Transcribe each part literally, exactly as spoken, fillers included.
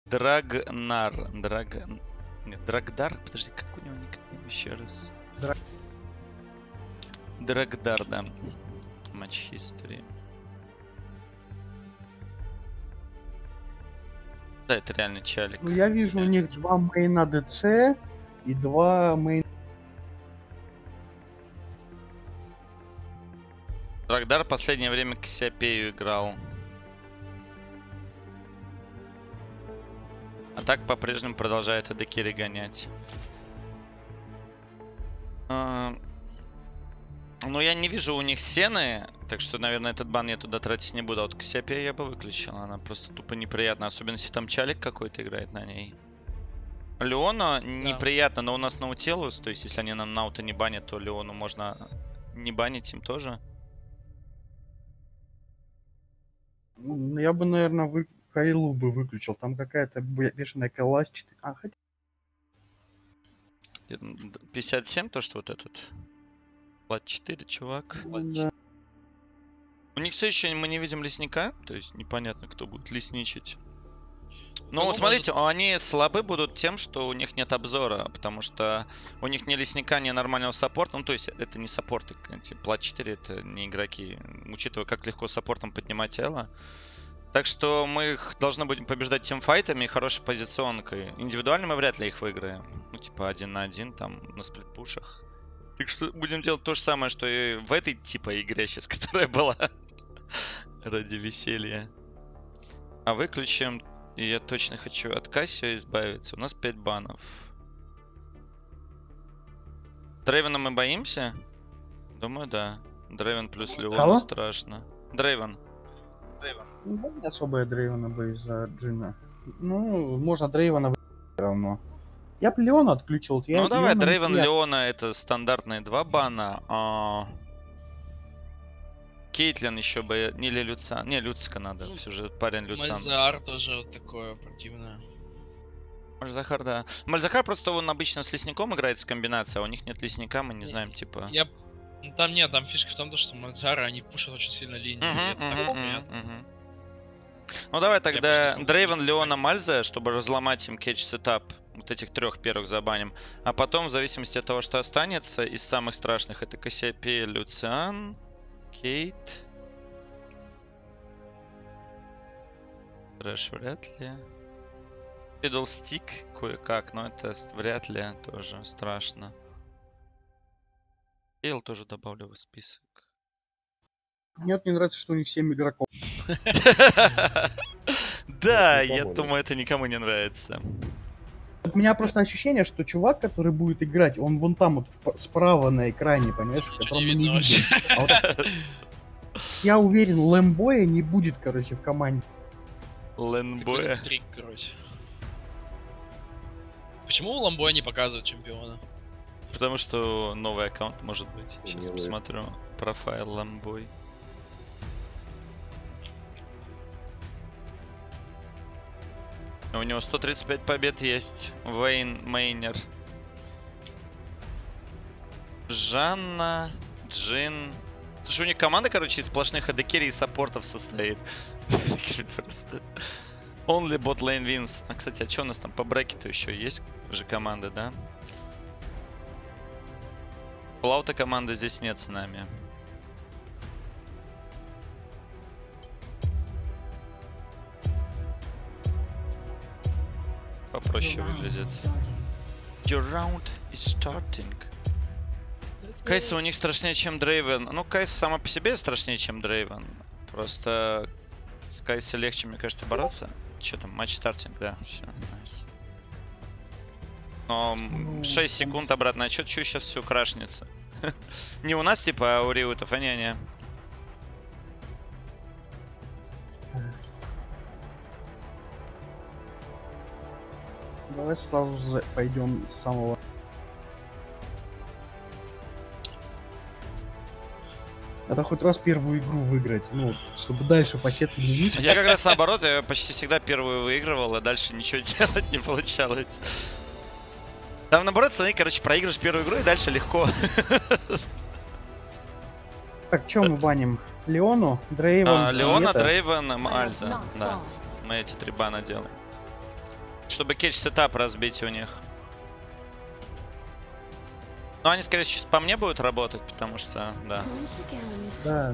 Драгнар. Драг... Нет, Драгдар? Подожди, как у него никнейм еще раз? Драг... Драгдар, да. Матч history. Да, это реально чалик. Ну, я вижу, у них два мейна ДЦ и два мейна... Драгдар в последнее время к Кассиопею играл. А так по-прежнему продолжает Эдекири гонять. А, ну, я не вижу у них сены, так что, наверное, этот бан я туда тратить не буду. А вот Кассиопею я бы выключил. Она просто тупо неприятна. Особенно, если там чалик какой-то играет на ней. Леона неприятно, но у нас Наутилус. То есть, если они нам Наута не банят, то Леону можно не банить им тоже. Я бы, наверное, вы... Кайлу бы выключил. Там какая-то бешеная класс четыре. А, хотя... пятьдесят семь, то, что вот этот. Плат четыре, чувак. Да. У них все еще мы не видим лесника. То есть непонятно, кто будет лесничать. Ну, Ну, смотрите, может... они слабы будут тем, что у них нет обзора. Потому что у них ни лесника, ни нормального саппорта. Ну, то есть это не саппорты. Плат четыре это не игроки. Учитывая, как легко саппортом поднимать тело. Так что мы их должны будем побеждать тимфайтами и хорошей позиционкой. Индивидуально мы вряд ли их выиграем. Ну, типа один на один, там, на сплитпушах. Так что будем делать то же самое, что и в этой типа игре сейчас, которая была. Ради веселья. А выключим. И я точно хочу от Кассио избавиться. У нас пять банов. Дрейвена мы боимся? Думаю, да. Дрейвен плюс Леона страшно. Дрейвен. Ну, не особо я Дрейвена боюсь за Джина. Ну, можно Дрейвена все равно. Я бы Леона отключил. Я ну давай, Леона Дрейвен, я... Леона это стандартные два бана. А... Кейтлин еще бы... Или Люциан. Не, Люцика надо. Ну, все же парень Люциан. Мальзахар тоже вот такое противное. Мальзахар, да. Мальзахар просто он обычно с лесником играет с комбинацией, а у них нет лесника, мы не знаем, типа... Я... Там нет, там фишка в том, что Мальзахара, они пушат очень сильно линию. Uh-huh, uh-huh, uh-huh, uh-huh. Ну давай тогда Дрейвен, Леона, Мальза, чтобы разломать им кетч-сетап. Вот этих трех первых забаним. А потом, в зависимости от того, что останется, из самых страшных это Кассиопея, Люциан, Кейт. Трэш вряд ли. Фиддлстик кое-как, но это вряд ли тоже страшно. Кейл тоже добавлю в список. Мне вот не нравится, что у них семь игроков. Да, я думаю, это никому не нравится. У меня просто ощущение, что чувак, который будет играть, он вон там вот справа на экране, понимаешь, в котором мы не видим. А вот... Я уверен, Лэмбоя не будет, короче, в команде. Лэмбоя? Трик, короче. Почему у Ламбоя не показывают чемпиона? Потому что новый аккаунт может быть. Сейчас посмотрю. Профайл Ламбой. У него сто тридцать пять побед есть. Вейн Мейнер. Жанна, Джин. Слушай, у них команда, короче, из сплошных эдекери и саппортов состоит. Просто. Only bot lane wins. А, кстати, а что у нас там по брекету еще есть же команды, да? Плаута команды здесь нет с нами. Попроще выглядит. Your round is starting. Кайса у них страшнее, чем Дрейвен. Ну, Кайса сама по себе страшнее, чем Дрейвен. Просто с Кайсой легче, мне кажется, бороться. Че там, матч стартинг, да. Все, найс. Но шесть секунд обратно. А чё, чё сейчас все крашнется? Не у нас, типа, а у Риутов, а не-не. Давай сразу пойдем с самого... Это хоть раз первую игру выиграть, ну, чтобы дальше по сетке не видеть. Я как раз наоборот, я почти всегда первую выигрывал, а дальше ничего делать не получалось. Там наоборот, смотри, короче, проигрываешь первую игру и дальше легко. Так, что мы баним? Леону, Дрейвен, а, Леона, Дрейвен, Мальза. Да, мы эти три бана делаем. Чтобы кетч сетап разбить у них. Ну, они, скорее всего, сейчас по мне будут работать, потому что, да. Да.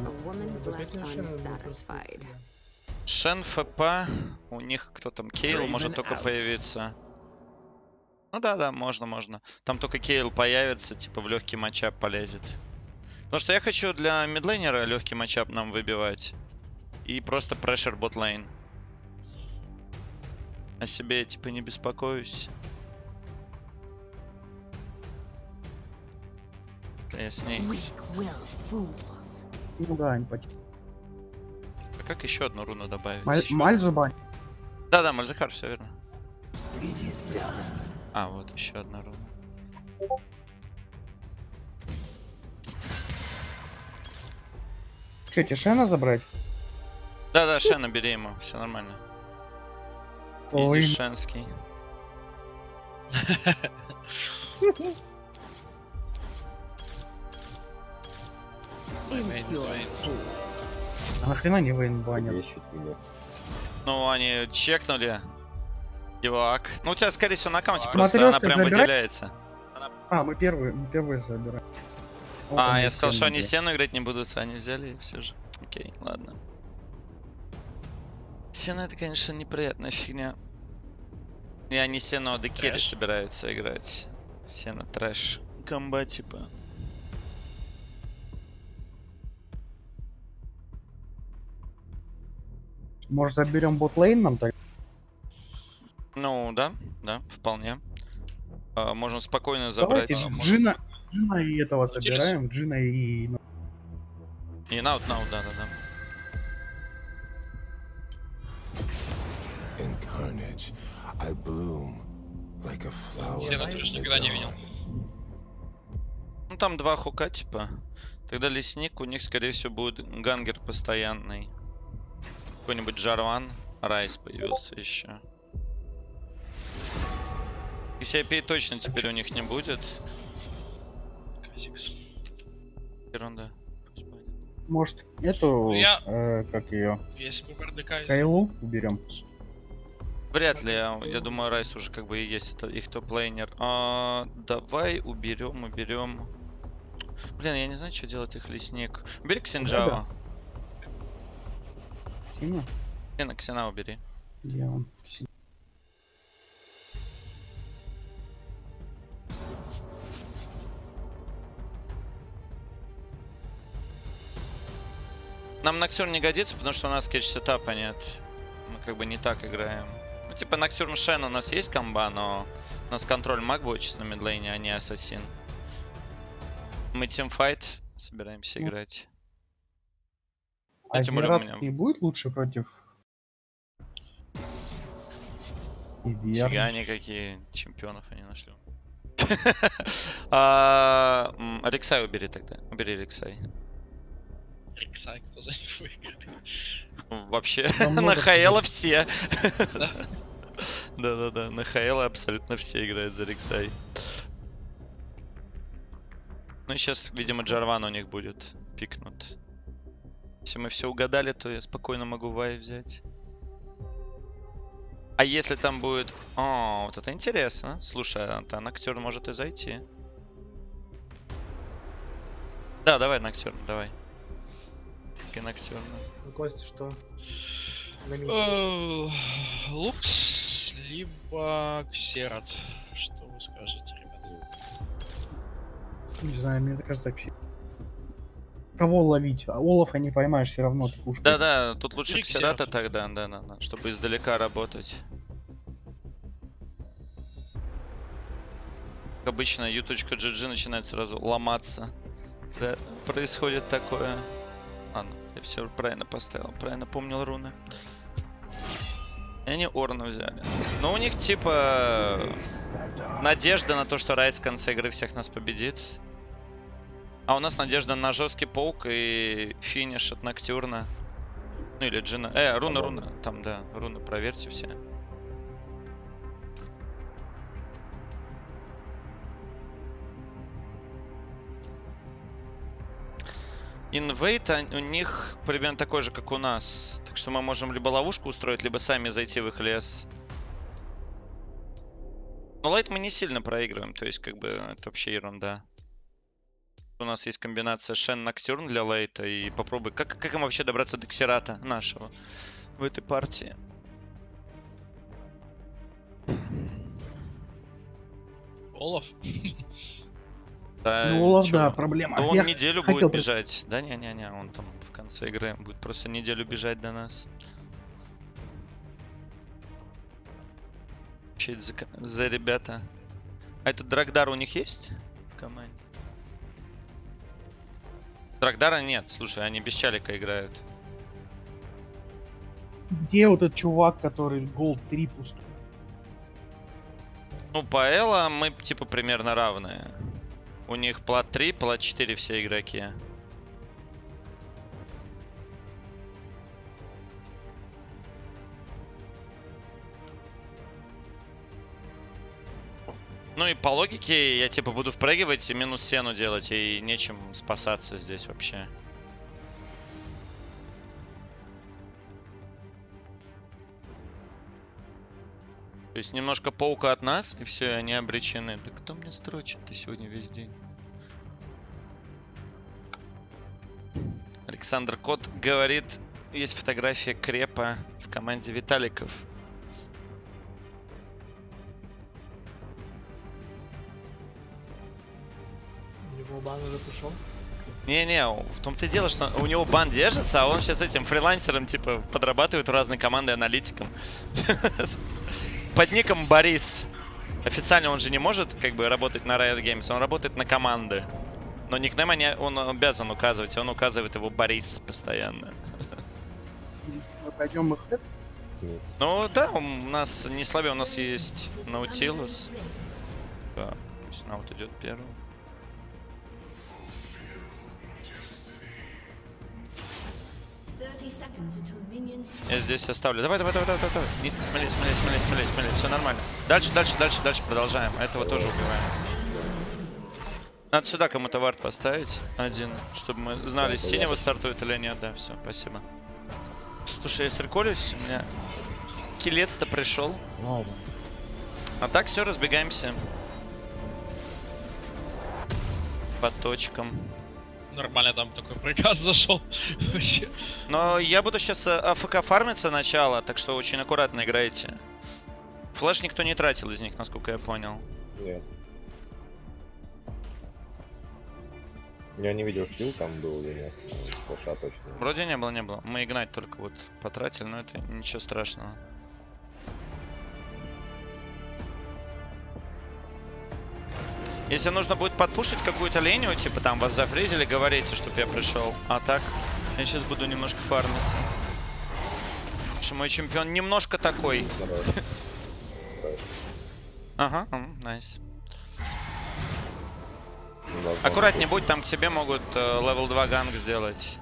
Шен, ФП, у них кто там, Кейл может только появиться. Ну да, да, можно, можно. Там только Кейл появится, типа в легкий матчап полезет. Потому что я хочу для мидлейнера легкий матчап нам выбивать. И просто прешер ботлейн. О себе я типа не беспокоюсь. Я с ней. Ну да, не потек. А как еще одну руну добавить? Мальзубань. Да, да, Мальзахар, все верно. А, вот еще одна руна. Че, тебе Шена забрать? Да, да, Шена бери ему, все нормально. Ой. Изи Шенский. А нахрена не Вейн банят? Ну, они чекнули его ак. Ну, у тебя, скорее всего, на аккаунте А, просто она матрешка прям забирать? выделяется. А, мы первые, мы первые забираем. Вот А, они, я сказал, все что они люди. Сену играть не будут, а они взяли все же. Окей, ладно. Сена это, конечно, неприятная фигня. И они Сену а Декери собираются играть. Сена трэш. Комба типа. Может заберем ботлейн нам так? Ну, да, да, вполне. А, можно спокойно забрать. Давайте Джина, Джина и этого забираем. Джина и... И наут, наут, да, да, да. In carnage, I bloom like a flower. Сена in тоже the никогда не видел. dawn. Ну там два хука типа. Тогда лесник, у них скорее всего будет гангер постоянный. Какой-нибудь Джарван. Райс появился еще. И си ай пи точно теперь у них не будет. Казикс. Ерунда. Может эту, Я- э, как ее, Если бы в РДК... Кайлу уберем? Вряд ли, я, я думаю, Райс уже как бы и есть это их топ-лейнер. А, давай уберем, уберем. Блин, я не знаю, что делать их лесник. Убери Ксенджава. Синя? Ксена, Ксена убери. Где он? Нам Ноктюрн не годится, потому что у нас кетч сетапа нет. Мы как бы не так играем. Ну, типа Ноктюрн Шен у нас есть комба, но у нас контроль маг будет чисто на мидлейне, а не ассасин. Мы тимфайт собираемся Ну. играть. А тем более у Зерат меня- не будет лучше против... И Фига Верн? никакие чемпионов они нашли. А, м, Алексай убери тогда. Убери Алексай. Риксай, кто за него играет. Вообще, Да много на Хаэла кто все. Да-да-да, на Хаэла абсолютно все играют за Рексай. Ну и сейчас, видимо, Джарван у них будет пикнут. Если мы все угадали, то я спокойно могу Вай взять. А если там будет... О, вот это интересно. Слушай, а Ноктюрн может и зайти. Да, давай Ноктюрн, давай. И Ноктюрн. Костя, что? На мид. Э, Лукс, либо Ксерат. Что вы скажете, ребята? Не знаю, мне кажется, вообще. Кого ловить? А Олафа не поймаешь все равно, ты пушка. Да-да, тут лучше Три Ксерата Ксерата. тогда, да, да, да, чтобы издалека работать. Как обычно, ю.джи начинает сразу ломаться. Да, происходит такое. Ладно, я все правильно поставил, правильно помнил руны. И они Орна взяли. Но у них типа надежда на то, что Райс в конце игры всех нас победит. А у нас надежда на жесткий паук и финиш от Ноктюрна. Ну или Джина. Э, руна, руна. Там, да, руны проверьте все. Инвейт у них примерно такой же, как у нас. Так что мы можем либо ловушку устроить, либо сами зайти в их лес. Но лейт мы не сильно проигрываем, то есть как бы это вообще ерунда. У нас есть комбинация Шен Ноктюрн для лейта, и попробуй, как, как им вообще добраться до Ксерата нашего в этой партии. Олаф? Да, Ну, Олаф, чё? да, проблема. Ну, он Я неделю хотел будет бы- бежать. Да не-не-не, он там в конце игры будет просто неделю бежать до нас. Че это за, ко- за ребята? А этот Драгдар у них есть в команде? Драгдара нет, слушай, они без Чалика играют. Где вот этот чувак, который голд три пустой? Ну, по Элла мы типа примерно равные. У них плат три, плат четыре все игроки. Ну и по логике я типа буду впрыгивать и минус сену делать, и нечем спасаться здесь вообще. То есть немножко паука от нас, и все, они обречены. Да кто мне строчит-то сегодня весь день? Александр Кот говорит, есть фотография Крепа в команде Виталиков. У него бан уже пришел. Не-не, в том-то и дело, что у него бан держится, а он сейчас этим фрилансером, типа, подрабатывает в разные команды аналитиком. Под ником Борис. Официально он же не может, как бы, работать на Riot Games, он работает на команды. Но никнейм они- он обязан указывать, и он указывает его Борис постоянно. Мы пойдем их это? Ну да, у нас не слабее, у нас есть Наутилус. Да, пусть Наут идет первым. Я здесь оставлю. Давай, давай, давай, давай, давай. Не, смели, смели, смели, смели, смели. Все нормально. Дальше, дальше, дальше, дальше продолжаем. Этого тоже убиваем. Надо сюда кому-то вард поставить один, чтобы мы знали, с синего стартует или нет. Да, все, спасибо. Слушай, я среколюсь, у меня килец-то пришел. А так все, разбегаемся. По точкам. Нормально там такой приказ зашел. Вообще. Но я буду сейчас АФК фармиться начало, так что очень аккуратно играйте. Флэш никто не тратил из них, насколько я понял. Нет. Я не видел, скилл там был или нет. Флэша точно. Вроде не было, не было. Мы игнать только вот потратили, но это ничего страшного. Если нужно будет подпушить какую-то линию, типа там вас зафризили, говорите, чтобы я пришел. А так, я сейчас буду немножко фармиться. Потому что мой чемпион немножко такой. Ага, найс. Аккуратнее будь, там к тебе могут левел два ганг сделать.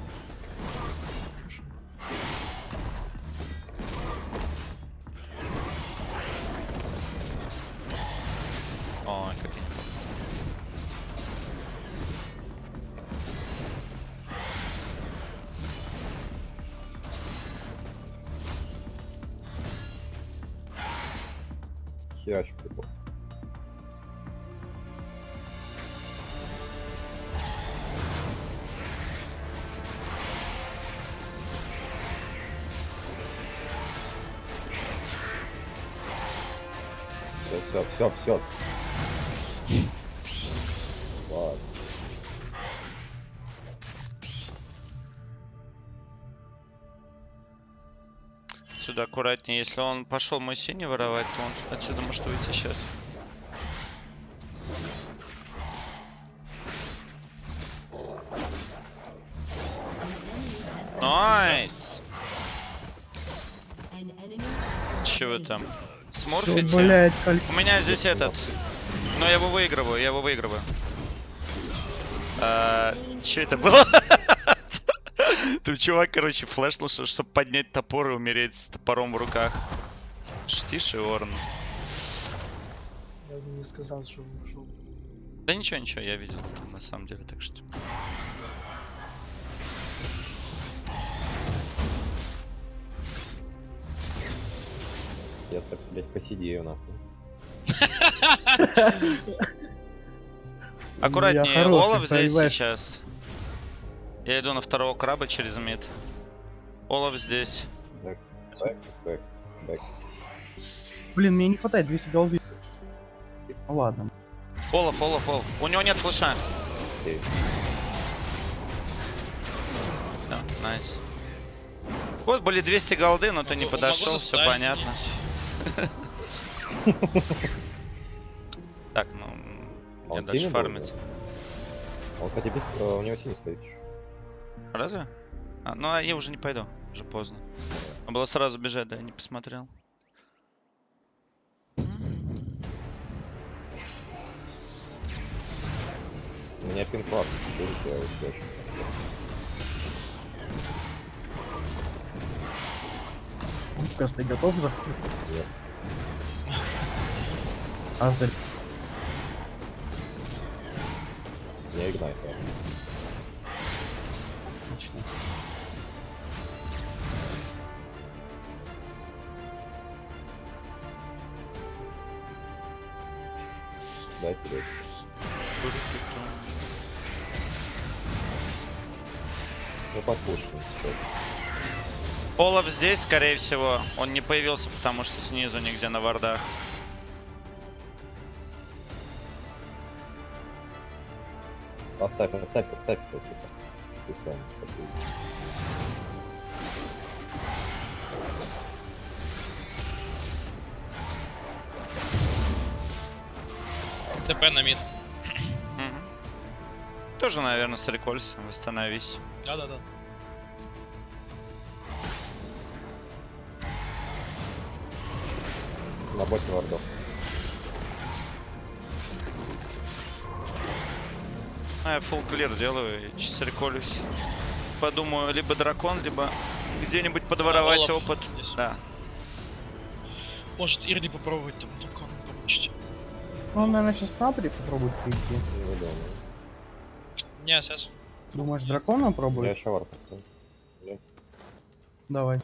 Ой, какие. Херачу прикол. Все, все, все, все. Ладно. Сюда аккуратнее. Если он пошел мой синий воровать, то он отсюда может выйти сейчас. Найс! Чего там? Смурфите? Блять, У меня здесь этот. Но я его выигрываю, я его выигрываю. А, что это было? Тут чувак, короче, флешнул, чтобы поднять топор и умереть с топором в руках. Тише, Орн. Я бы не сказал, что он ушел. Да ничего, ничего, я видел там, на самом деле, так что... Я так, блядь, посидею нахуй. Аккуратнее, Я хорош, Олаф ты здесь понимаешь. сейчас. Я иду на второго краба через мид. Олаф здесь. Бэк, бэк, бэк, бэк. Блин, мне не хватает двести голды. Ну ладно. Олаф, Олаф, Олаф. У него нет флеша. Окей. Да, найс. Вот были двести голды, но ты не Могу- подошел, могу все заставить понятно. бить. Так, ну, Он я дальше синий был, фармить. Он, кстати, без... э, у него синий стоит. Разве? А, ну, а я уже не пойду, уже поздно. Надо было сразу бежать, да, я не посмотрел. У меня пин-класс. Будет, я успею. Губка, ты готов заходить? Нет. Азель. Не игнай, да. Отлично. Дай вперед. Ну, подпушим сейчас. Олаф здесь, скорее всего. Он не появился, потому что снизу нигде на вардах. Оставь, оставь, оставь. Вот это. Ты сам подпушишь. ТП на мид. Мгм. Тоже, наверное, с рекольсом. Восстановись. Да-да-да. На боте вардов. А я фулл клир делаю и сейчас реколюсь. Подумаю, либо дракон, либо где-нибудь подворовать Олаф опыт. здесь. Да. Может, Ирли попробовать там дракон получить. Ну, он, наверное, сейчас папри попробует прийти. Не думаю. Не, сейчас. Думаешь, дракона Я пробует? еще вард поставил. Давай.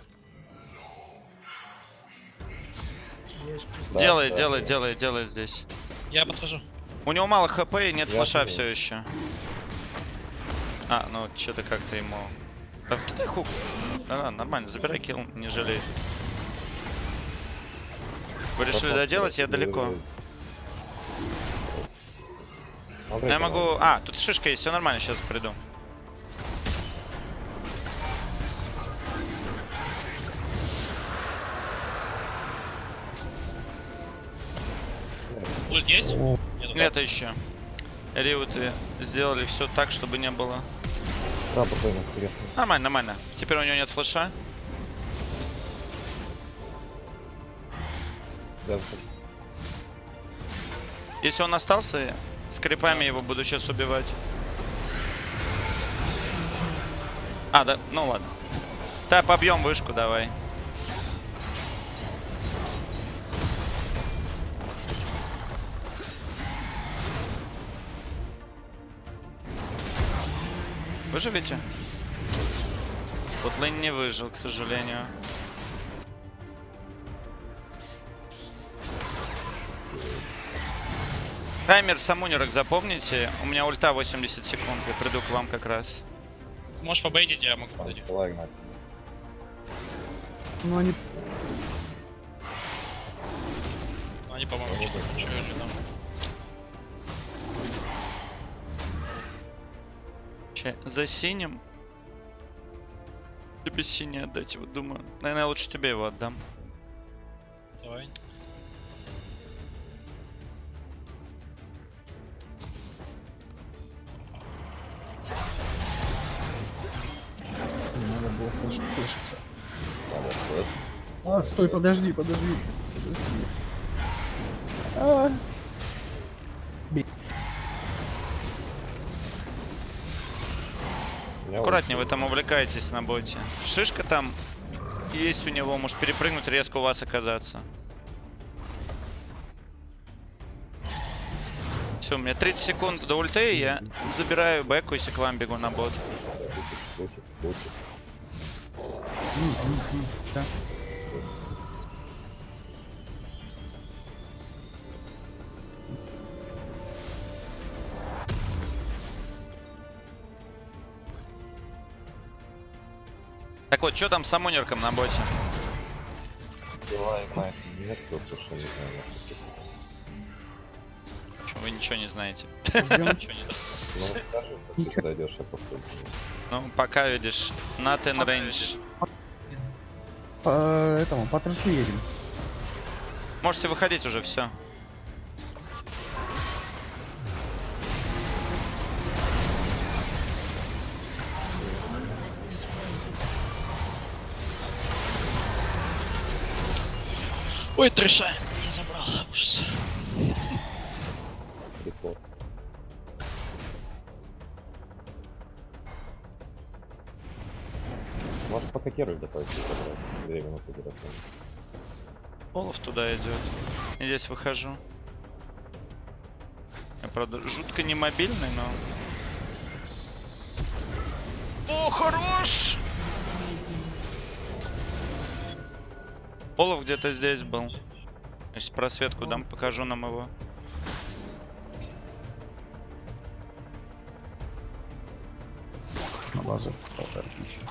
Есть просто. Да, делай, да, делай, да. делай, делай здесь. Я подхожу. У него мало хп и нет Я флеша понял. все еще. А, ну что-то как-то ему. Да, кидай хук. Да, да, нормально, забирай килл, не жалей. Вы решили доделать, я далеко. Я могу. А, тут шишка есть, все нормально, сейчас приду. Ульт есть? О. Нету. Нет еще. Риуты сделали все так, чтобы не было. Да, спокойно, интересно. Нормально, нормально. Теперь у него нет флеша. Да, Если он остался, с крипами его буду сейчас убивать. А, да, ну ладно. Так, побьем вышку, давай. Выживете? Вот Лейн не выжил, к сожалению. Таймер самунерок запомните. У меня ульта восемьдесят секунд. Я приду к вам как раз. Можешь побейтить, я могу там, подойти. давай, Игнат. Ну, они... Они, по-моему, Они что-то бы- чё там. Ща за синим. Тебе синий отдать его, думаю. Наверное, лучше тебе его отдам. Давай. Надо было флеш- флешиться. Там вот флэш. А, стой, подожди, подожди. подожди. А, У меня Аккуратнее, вы там увлекаетесь на боте. Шишка там есть у него, может перепрыгнуть, резко у вас оказаться. Все, у меня тридцать секунд до ульты, я забираю бэку, если к вам бегу на бот. Бутик, бутик. м, м, м, да. Так вот, что там с самонерком на боте? Давай, Майк, нет, просто что не знаю. Чё, вы ничего не знаете. Ждем. Ничего не- Ну, скажи, как Ничего. ты подойдешь, я попробую. Ну, пока видишь, not in range. По этому, по трэшу едем. Можете выходить уже, все. Ой, трэша. Не забрал. Ужас. Репорт. Может, пока керуй добавить, забрать. Две минуты герофон. Олаф туда идет. Я здесь выхожу. Я, правда, жутко не мобильный, но... О, хорош! Олаф где-то здесь был. Если просветку дам, покажу нам его. На базу полторы тысячи.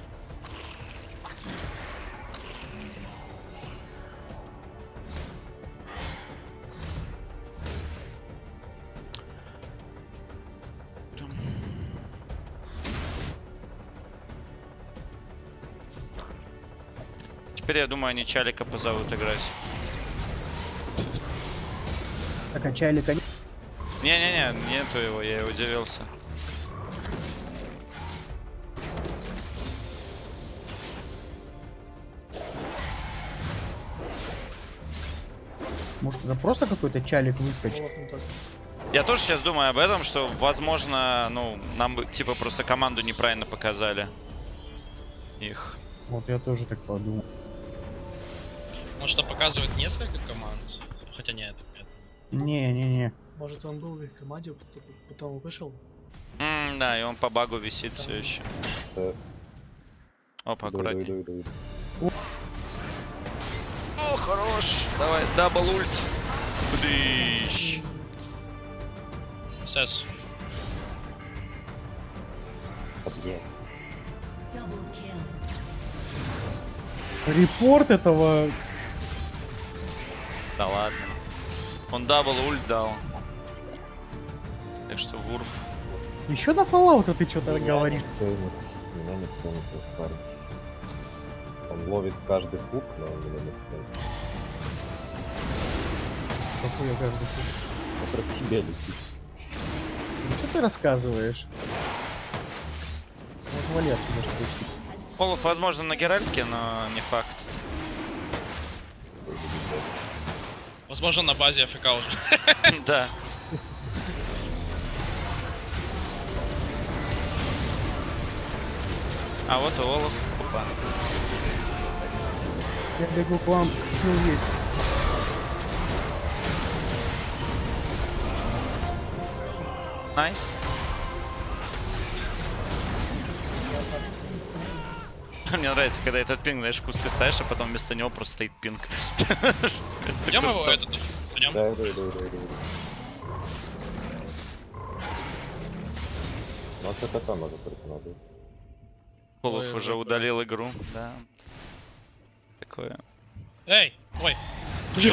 Теперь, я думаю, они Чалика позовут играть. Так, а чайлика нет? Не-не-не, нету его, я и удивился. Может, это просто какой-то чалик выскочит? Вот он так. Я тоже сейчас думаю об этом, что, возможно, ну, нам бы, типа, просто команду неправильно показали. Их. Вот я тоже так подумал. Может, что показывает несколько команд? Хотя нет, нет. Не-не-не. Может, он был в их команде, потом вышел. М, да, и он по багу висит все еще. Э, Опа, иду, аккуратней. иду, иду, иду. О, хорош! Давай, дабл ульт. Бдыщ. Сэс. Подъем. Репорт этого... Да ладно. Он дабл ульт дал. Так что Вурф. Еще на Fallout ты что-то Меня говоришь? не ценит. Меня не ценит этот парень. Он ловит каждый хук, но он меня не ценит. Какой я каждый хуй. Он против тебя летит. Ну что ты рассказываешь? Вот вали отсюда, что ты. Олаф, возможно, на Геральтке, но не факт. Возможно, на базе АФК уже. Да. А вот и Олаф. Опа. Я бегу к вам, ну есть. Найс. Мне нравится, когда этот пинг, знаешь, кусты ставишь, а потом вместо него просто стоит пинг. Вместо Идем его куста. этот. Идем. Да, иду, иду, иду, иду. Ну, что кота надо только надо. Олаф Ой, уже ой, удалил игру, да. Такое. Эй, ой. Бля.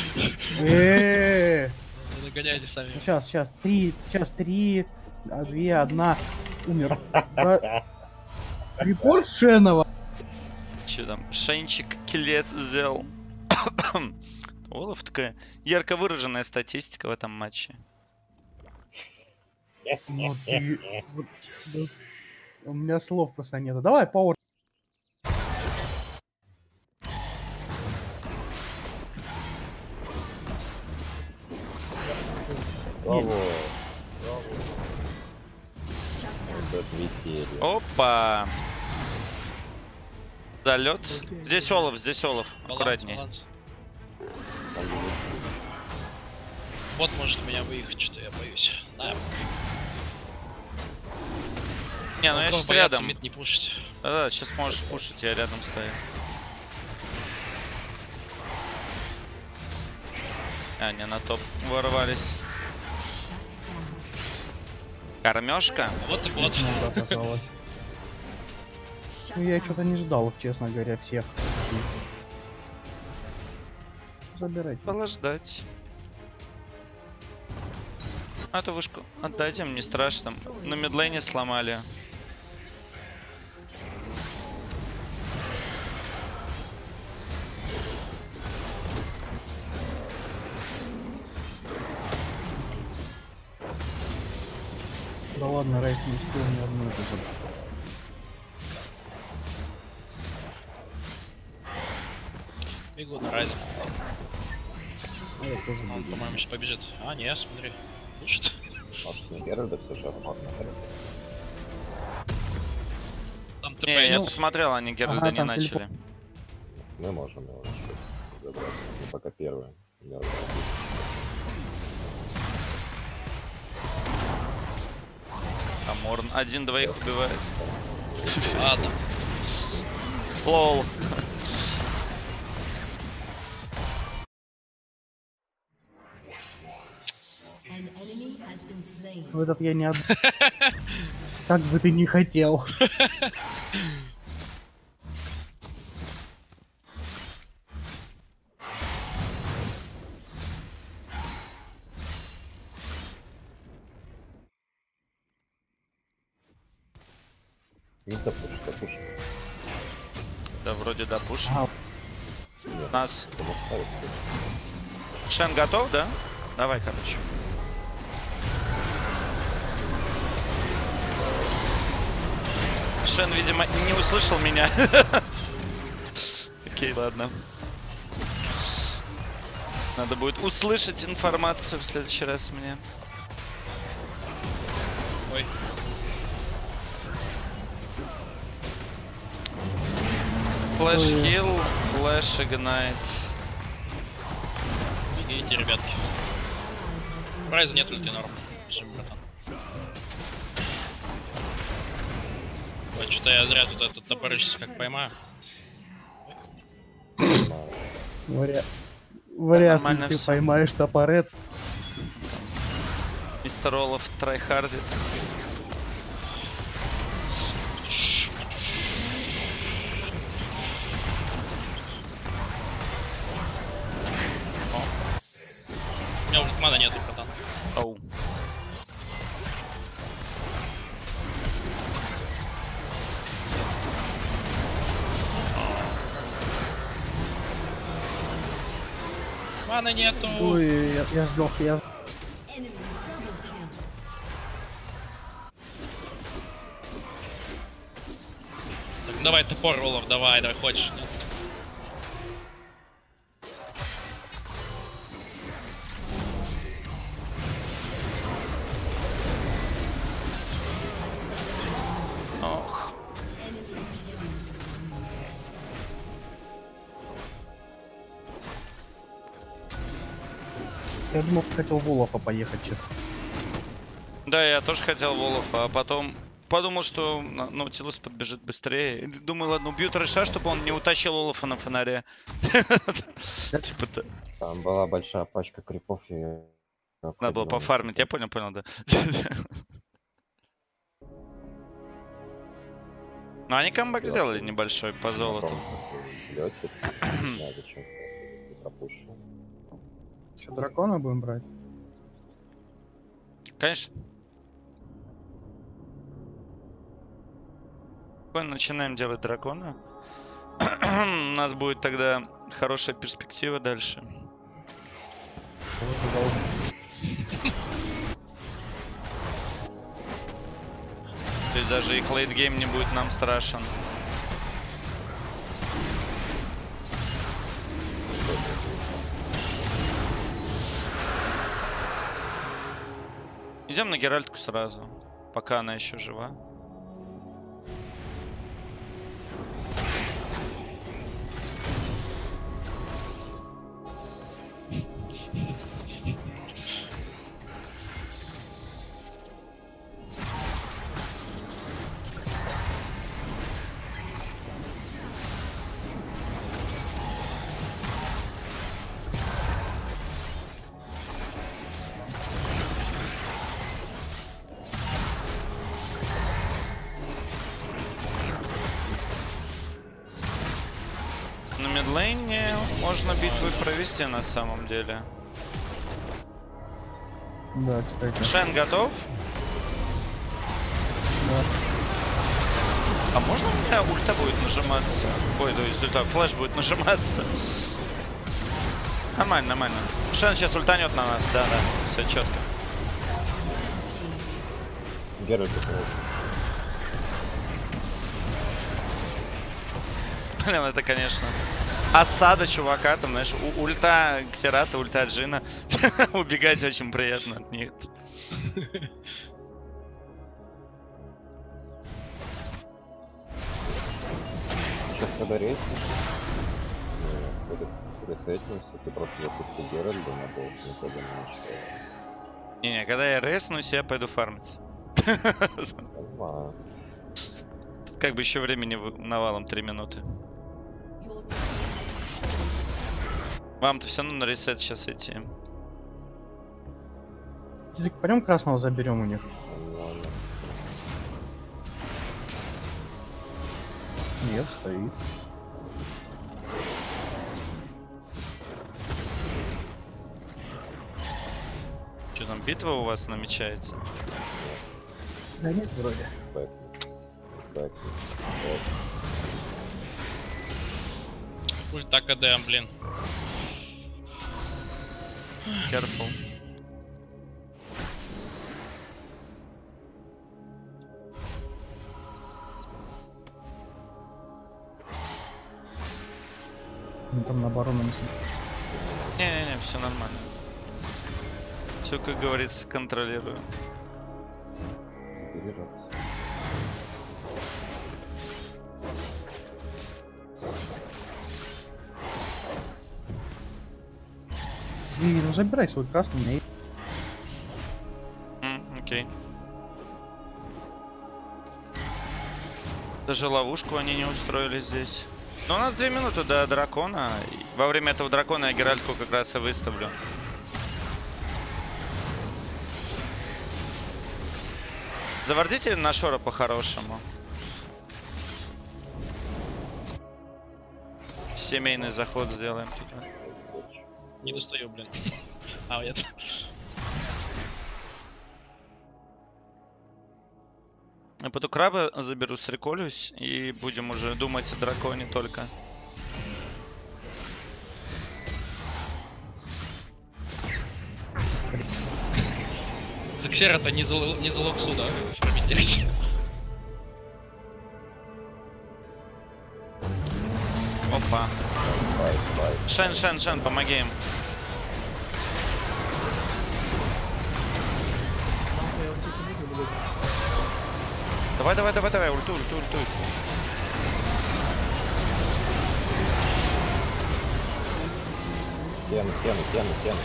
Эээ, Нагоняйте сами. сейчас, сейчас, три, сейчас три, а, две, одна, умер. Про- Репорт Шенова. Че там? Шенчик килец сделал. Олаф такая ярко выраженная статистика в этом матче. Ну ты- вот, ну, у меня слов просто нету. Давай, Пауэр. Браво! Браво! Вот это веселье. Опа! Залет. Здесь Олаф, здесь Олаф. Баланс, Аккуратнее. баланс. Там будет Вот может меня выехать, что я боюсь. Да, Не, ну я Волков сейчас боятся рядом. мид не пушить. Да-да, сейчас можешь пушить, я рядом стою. А, не, на топ ворвались. Кормежка? Вот и вот. Ну, да, оказалось. Ну, я что-то не ждал, честно говоря, всех. Забирайте. Подождать. А эту вышку отдадим, не страшно. На мидлейне сломали. Да ладно, Рейс не успел ни одну эту забрать. Бегу на райзе. А я тоже Он, буду. по-моему, сейчас побежит. А, нет, смотри. Слушай. Может, не Геральда все же автомат на Геральда. Там ТП Не, я нет. посмотрел, они Геральда Ага, не там начали. Мы можем его еще забрать. Мы пока первые. Мёртвые. А Морн один двоих убивает. Ладно. Лол. An enemy has been slain. В этот я не от... Как бы ты ни хотел. Не запушь, запушь. Да, вроде да, пуш. Ага. Нас. Чтобы ставить. Шен готов, да? Давай, короче. Шен, видимо, не услышал меня. Окей, ладно. Надо будет услышать информацию в следующий раз мне. Ой. Флэш Ой. хил, флэш игнайт. Бегите, ребятки. Райза нет ульти, норм. Бежим, братан. Ой, что-то я зря тут этот топорыч как поймаю. Вряд, Вряд ли Нормально ты всё. поймаешь топорет. Мистер Олаф трайхардит. У меня уже мана нету, братан. Оу. Мана нету. Ой, я, я сдох, я... Enemy double kill. Так, давай топор, Олаф, давай, давай, хочешь. Нет? Ох. Я думал, хотел в Олафа поехать, честно. Да, я тоже хотел Волофа, а потом подумал, что На- Наутилус подбежит быстрее. Думаю, ладно, убью трэша, чтобы он не утащил Олафа на фонаре. Типа, то- Там была большая пачка крипов и... надо было пофармить, я понял, понял, да. Ну, они камбэк сделали небольшой по золоту. Лётик. Не знаю, зачем. Не пропущу. Что, дракона будем брать? Конечно. Спокойно начинаем делать дракона. У нас будет тогда хорошая перспектива дальше. То есть даже их лейтгейм не будет нам страшен. Идем на Геральтку сразу, пока она еще жива. мидлейне можно битвы провести на самом деле. Да, кстати. Шен готов? Да. А можно у меня ульта будет нажиматься? Ой, то есть ульта, флэш будет нажиматься. Нормально, нормально. Шен сейчас ультанет на нас, да, да, все четко. Геральт готов. Блин, это, конечно, осада чувака, там, знаешь, у- ульта Ксерата, ульта Джина. Убегать очень приятно от них. Сейчас когда рейснешь, когда ресетнемся, ты просто запусти Геральда на бок, никогда не начал. Не-не, когда я резнусь, я пойду фармиться. Нормально. Тут как бы еще времени в- навалом три минуты. Вам-то все равно на ресет сейчас идти. Пойдем красного заберем у них. Нормально. Нет, стоит. Что там, битва у вас намечается? Да нет, вроде. Бэкнись. Бэкнись. Бэкнись. Ульта КД, блин. Careful. Ну, там на оборону несут. Не-не-не, все нормально. Все, как говорится, контролирую. Забери рацию. И, ну забирай свой красный, у меня есть. М, окей. Даже ловушку они не устроили здесь. Но у нас две минуты до дракона. И во время этого дракона я Геральтку как раз и выставлю. Завардите на Шора по-хорошему. Семейный заход сделаем туда. Не достаю, блин. А, нет. Я пойду краба заберу, среколюсь и будем уже думать о драконе только. За Ксера-то не за, не за локсу, да? Фармить дядь. Опа. Бай, бай. Шен, Шен, Шен, помоги им. Там я вот типа не буду. Давай, давай, давай, давай, ульту, ульту, ульту. Стены, стены, стены, стены.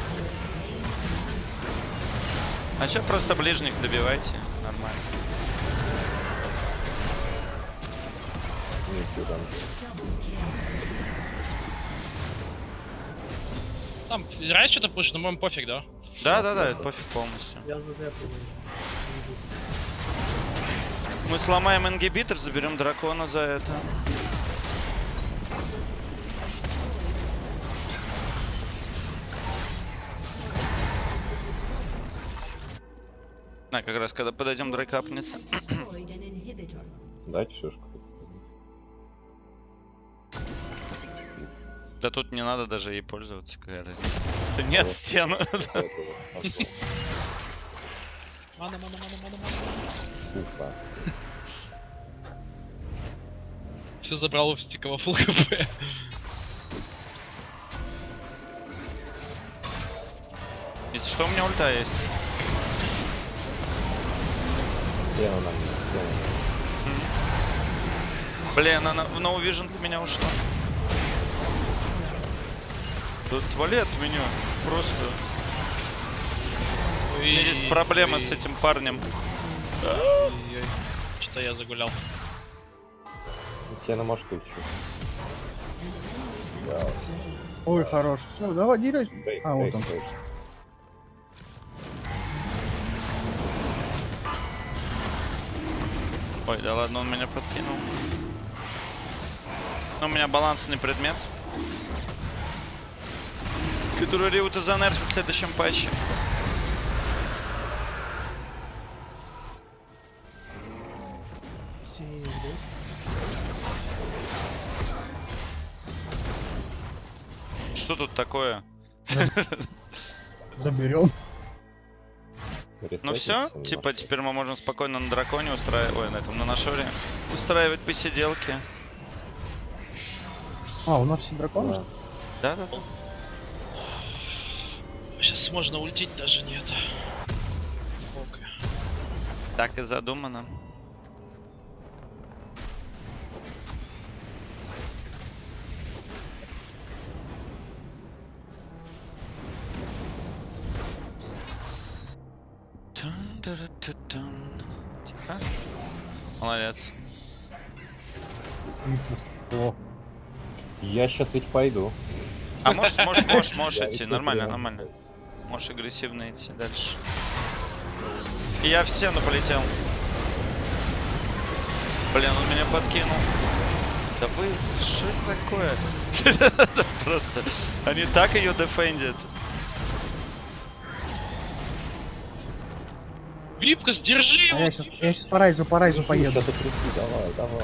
А что, просто ближних добивайте. Нормально. Ничего там. Там, раньше что-то пушит, но по-моему пофиг, да? Да, да, да, это пофиг полностью. Я задепаю. Мы сломаем ингибитор, заберем дракона за это. На, как раз когда подойдем, дрейк апнется. Destroyed an inhibitor. Дайте шишку. Да тут не надо даже ей пользоваться, какая разница. Нет стен. Мана, мана, мана, мана, мана. Сука. Все забрал у Стикова фулл хп. Если что, у меня ульта есть. Стену на мне, стену. Блин, она в No Vision для меня ушла. Да отвали от меня. Просто. У меня есть проблемы с этим парнем. Что-то я загулял. Стену может ключу. Да. Ой, хорош. Все, давай, дирect. Эй, А, вот эй, он. эй. Ой, да ладно, он меня подкинул. Ну, у меня балансный предмет. Которую Риута занерфит в следующем патче. Sim, os dois. Что тут такое? Заберем. Ну все, типа теперь мы можем спокойно на драконе устраивать, ой, на этом, на нашоре устраивать посиделки. А, у нас все драконы? Да, да, да. Сейчас можно ультить, даже нет. Окей. Так и задумано. Тихо. Молодец. О, Я сейчас ведь пойду. А можешь, можешь, можешь, можешь Я идти, ведь нормально, потерял. нормально. Можешь агрессивно идти дальше. И я в стену полетел. Блин, он меня подкинул. Да вы, что это такое? Просто, они так ее дефендят. Випкас, держи а его! я сейчас, я сейчас по райзу, по райзу поеду. Сейчас отряси, давай, давай.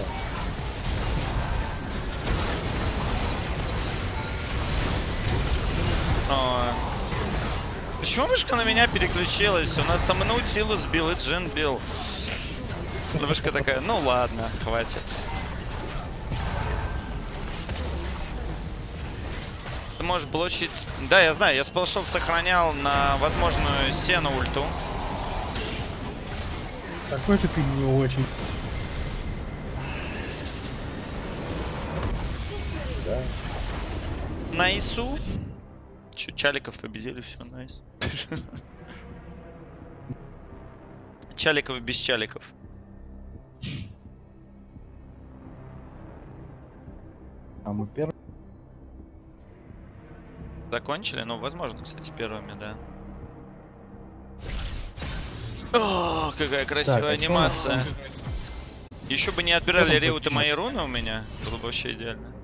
О. Почему вышка на меня переключилась? У нас там и Наутилус бил, и Джин бил. Вышка такая, ну ладно, хватит. Ты можешь блочить... Да, я знаю, я сплошов сохранял на возможную Сену ульту. Такой же ты не очень. Да. Найсу. Че, Чаликов победили, все, найс. Чаликов без Чаликов. А мы первые. Закончили? Ну, возможно, кстати, первыми, да. О, какая красивая Так, а что у нас анимация. Еще бы не отбирали реуты мои руны у меня. Было бы вообще идеально.